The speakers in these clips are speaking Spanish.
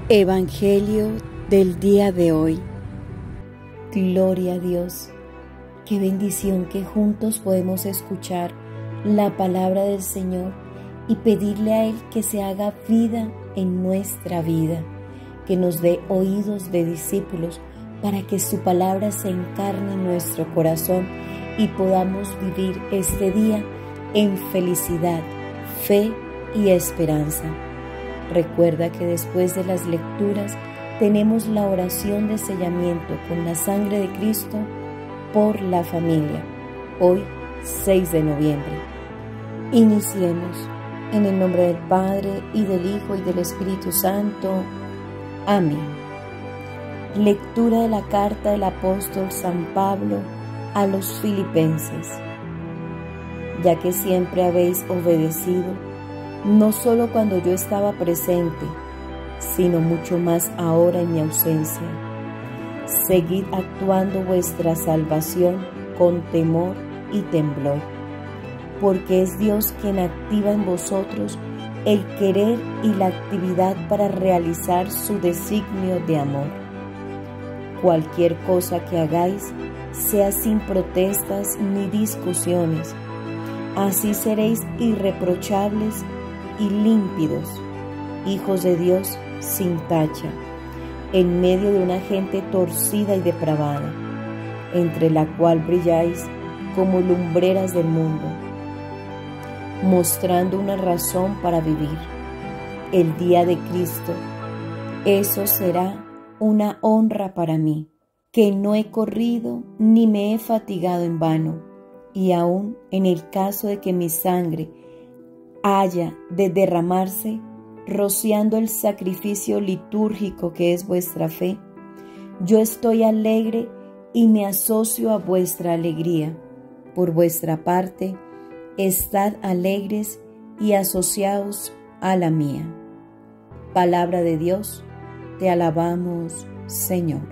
Evangelio del día de hoy. Gloria a Dios. Qué bendición que juntos podemos escuchar la palabra del Señor y pedirle a Él que se haga vida en nuestra vida, que nos dé oídos de discípulos para que su palabra se encarne en nuestro corazón y podamos vivir este día en felicidad, fe y esperanza. Recuerda que después de las lecturas tenemos la oración de sellamiento con la sangre de Cristo por la familia, hoy 6 de noviembre. Iniciemos en el nombre del Padre, y del Hijo, y del Espíritu Santo. Amén. Lectura de la carta del apóstol San Pablo a los Filipenses. Ya que siempre habéis obedecido, no solo cuando yo estaba presente, sino mucho más ahora en mi ausencia. Seguid actuando vuestra salvación con temor y temblor, porque es Dios quien activa en vosotros el querer y la actividad para realizar su designio de amor. Cualquier cosa que hagáis, sea sin protestas ni discusiones, así seréis irreprochables y límpidos, hijos de Dios sin tacha, en medio de una gente torcida y depravada, entre la cual brilláis como lumbreras del mundo, mostrando una razón para vivir, el día de Cristo. Eso será una honra para mí, que no he corrido ni me he fatigado en vano, y aun en el caso de que mi sangre haya de derramarse, rociando el sacrificio litúrgico que es vuestra fe, yo estoy alegre y me asocio a vuestra alegría. Por vuestra parte, estad alegres y asociaos a la mía. Palabra de Dios, te alabamos, Señor.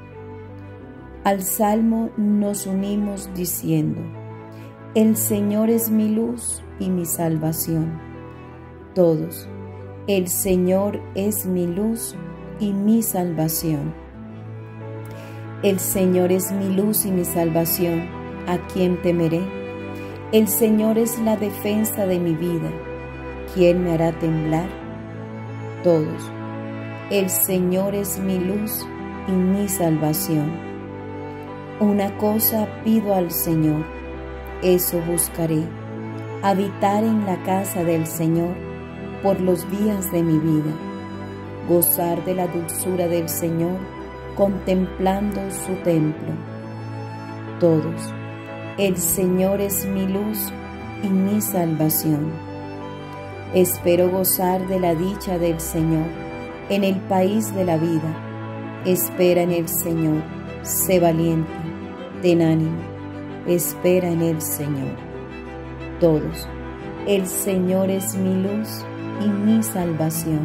Al Salmo nos unimos diciendo: el Señor es mi luz y mi salvación. Todos: el Señor es mi luz y mi salvación. El Señor es mi luz y mi salvación, ¿a quién temeré? El Señor es la defensa de mi vida, ¿quién me hará temblar? Todos: el Señor es mi luz y mi salvación. Una cosa pido al Señor, eso buscaré: habitar en la casa del Señor por los días de mi vida, gozar de la dulzura del Señor contemplando su templo. Todos: el Señor es mi luz y mi salvación. Espero gozar de la dicha del Señor en el país de la vida. Espera en el Señor, sé valiente, ten ánimo, espera en el Señor. Todos: el Señor es mi luz y mi salvación.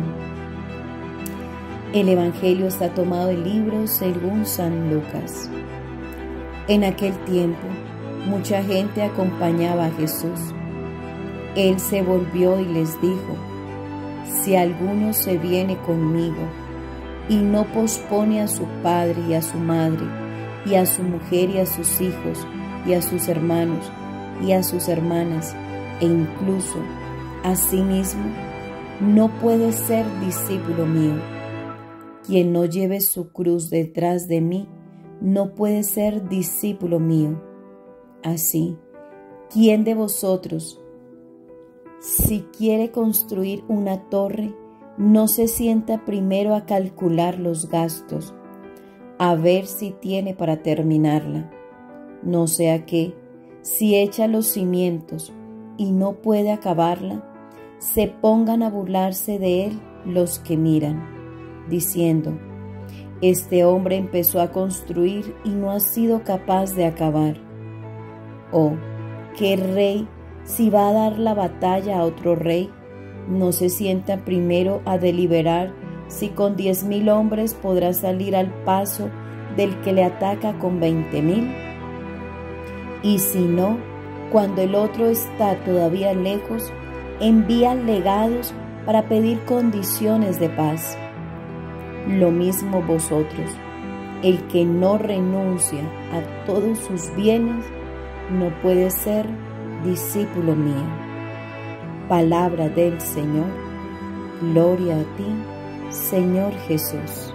El Evangelio está tomado del libro según San Lucas. En aquel tiempo, mucha gente acompañaba a Jesús. Él se volvió y les dijo: si alguno se viene conmigo y no pospone a su padre y a su madre, y a su mujer y a sus hijos, y a sus hermanos y a sus hermanas, e incluso a sí mismo, no puede ser discípulo mío. Quien no lleve su cruz detrás de mí, no puede ser discípulo mío. Así, ¿quién de vosotros, si quiere construir una torre, no se sienta primero a calcular los gastos, a ver si tiene para terminarla? No sea que, si echa los cimientos y no puede acabarla, se pongan a burlarse de él los que miran, diciendo: este hombre empezó a construir y no ha sido capaz de acabar. Oh, ¿qué rey, si va a dar la batalla a otro rey, no se sienta primero a deliberar si con 10,000 hombres podrá salir al paso del que le ataca con 20,000? Y si no, cuando el otro está todavía lejos, envía legados para pedir condiciones de paz. Lo mismo vosotros. El que no renuncia a todos sus bienes no puede ser discípulo mío. Palabra del Señor. Gloria a ti, Señor Jesús.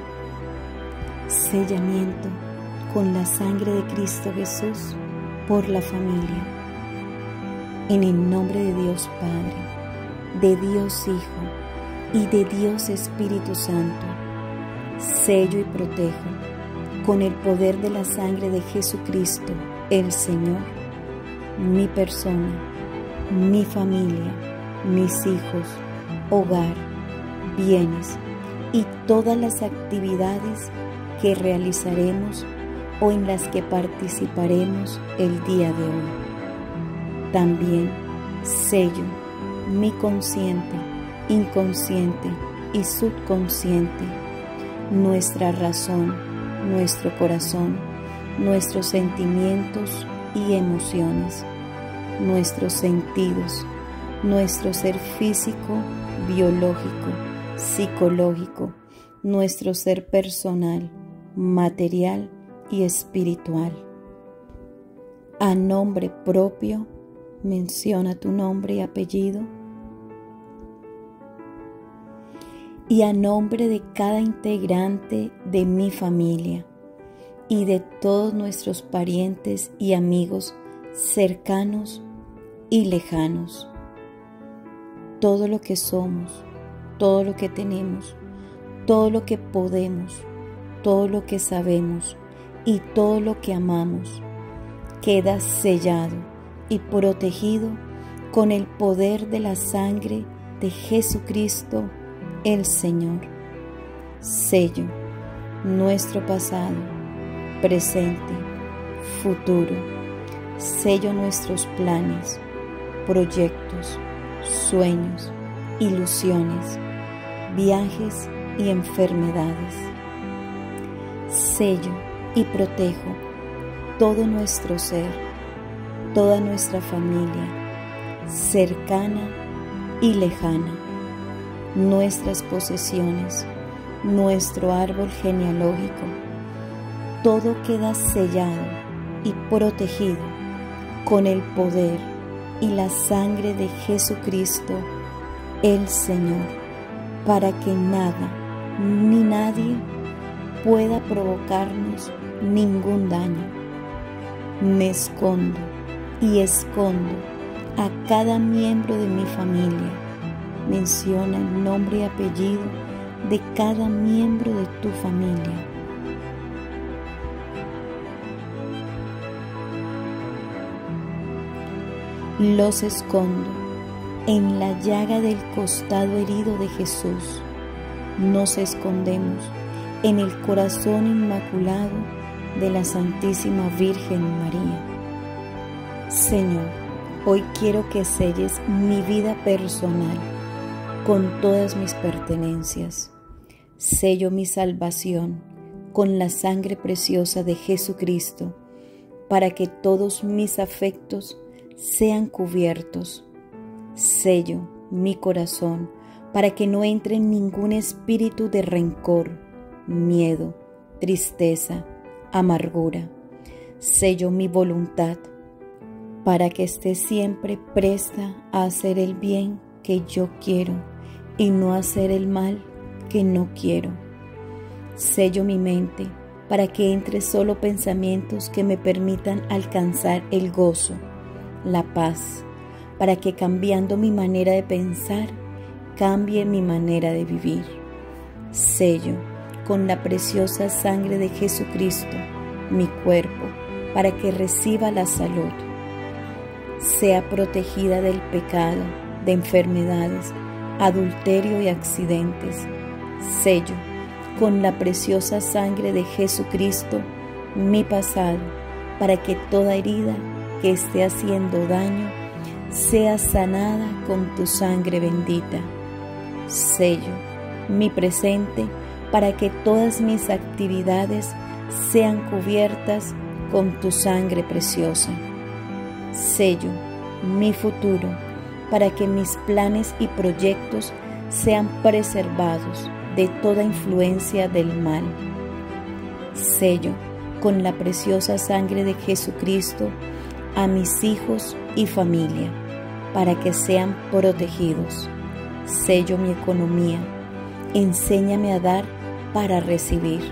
Sellamiento con la sangre de Cristo Jesús por la familia. En el nombre de Dios Padre, de Dios Hijo y de Dios Espíritu Santo, sello y protejo con el poder de la sangre de Jesucristo, el Señor, mi persona, mi familia, mis hijos, hogar, bienes y todas las actividades que realizaremos o en las que participaremos el día de hoy. También sello mi consciente, inconsciente y subconsciente, nuestra razón, nuestro corazón, nuestros sentimientos y emociones, nuestros sentidos, nuestro ser físico, biológico, psicológico, nuestro ser personal, material y espiritual. A nombre propio, menciona tu nombre y apellido. Y a nombre de cada integrante de mi familia y de todos nuestros parientes y amigos cercanos y lejanos. Todo lo que somos, todo lo que tenemos, todo lo que podemos, todo lo que sabemos y todo lo que amamos queda sellado y protegido con el poder de la sangre de Jesucristo el Señor. Sello nuestro pasado, presente, futuro. Sello nuestros planes, proyectos, sueños, ilusiones, viajes y enfermedades. Sello y protejo todo nuestro ser, toda nuestra familia, cercana y lejana, nuestras posesiones, nuestro árbol genealógico. Todo queda sellado y protegido con el poder y la sangre de Jesucristo, el Señor, para que nada ni nadie pueda provocarnos ningún daño. Me escondo y escondo a cada miembro de mi familia. Menciona el nombre y apellido de cada miembro de tu familia. Los escondo en la llaga del costado herido de Jesús. Nos escondemos en el corazón inmaculado de la Santísima Virgen María. Señor, hoy quiero que selles mi vida personal con todas mis pertenencias. Sello mi salvación con la sangre preciosa de Jesucristo, para que todos mis afectos sean cubiertos. Sello mi corazón para que no entre ningún espíritu de rencor, miedo, tristeza, amargura. Sello mi voluntad para que esté siempre presta a hacer el bien que yo quiero y no hacer el mal que no quiero. Sello mi mente para que entre solo pensamientos que me permitan alcanzar el gozo, la paz, para que cambiando mi manera de pensar, cambie mi manera de vivir. Sello con la preciosa sangre de Jesucristo mi cuerpo, para que reciba la salud, sea protegida del pecado, de enfermedades, adulterio y accidentes. Sello con la preciosa sangre de Jesucristo mi pasado, para que toda herida que esté haciendo daño sea sanada con tu sangre bendita. Sello mi presente para que todas mis actividades sean cubiertas con tu sangre preciosa. Sello mi futuro para que mis planes y proyectos sean preservados de toda influencia del mal. Sello con la preciosa sangre de Jesucristo a mis hijos y familia para que sean protegidos. Sello mi economía. Enséñame a dar para recibir.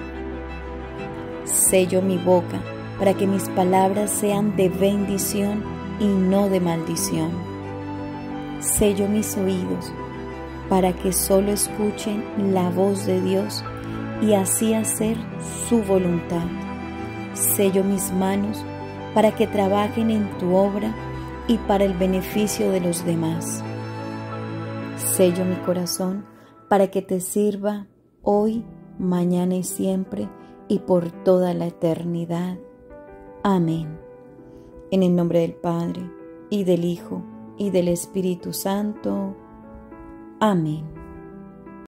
Sello mi boca para que mis palabras sean de bendición y no de maldición. Sello mis oídos para que solo escuchen la voz de Dios y así hacer su voluntad. Sello mis manos para que trabajen en tu obra y para el beneficio de los demás. Sello mi corazón para que te sirva hoy, mañana y siempre y por toda la eternidad. Amén. En el nombre del Padre, y del Hijo, y del Espíritu Santo. Amén.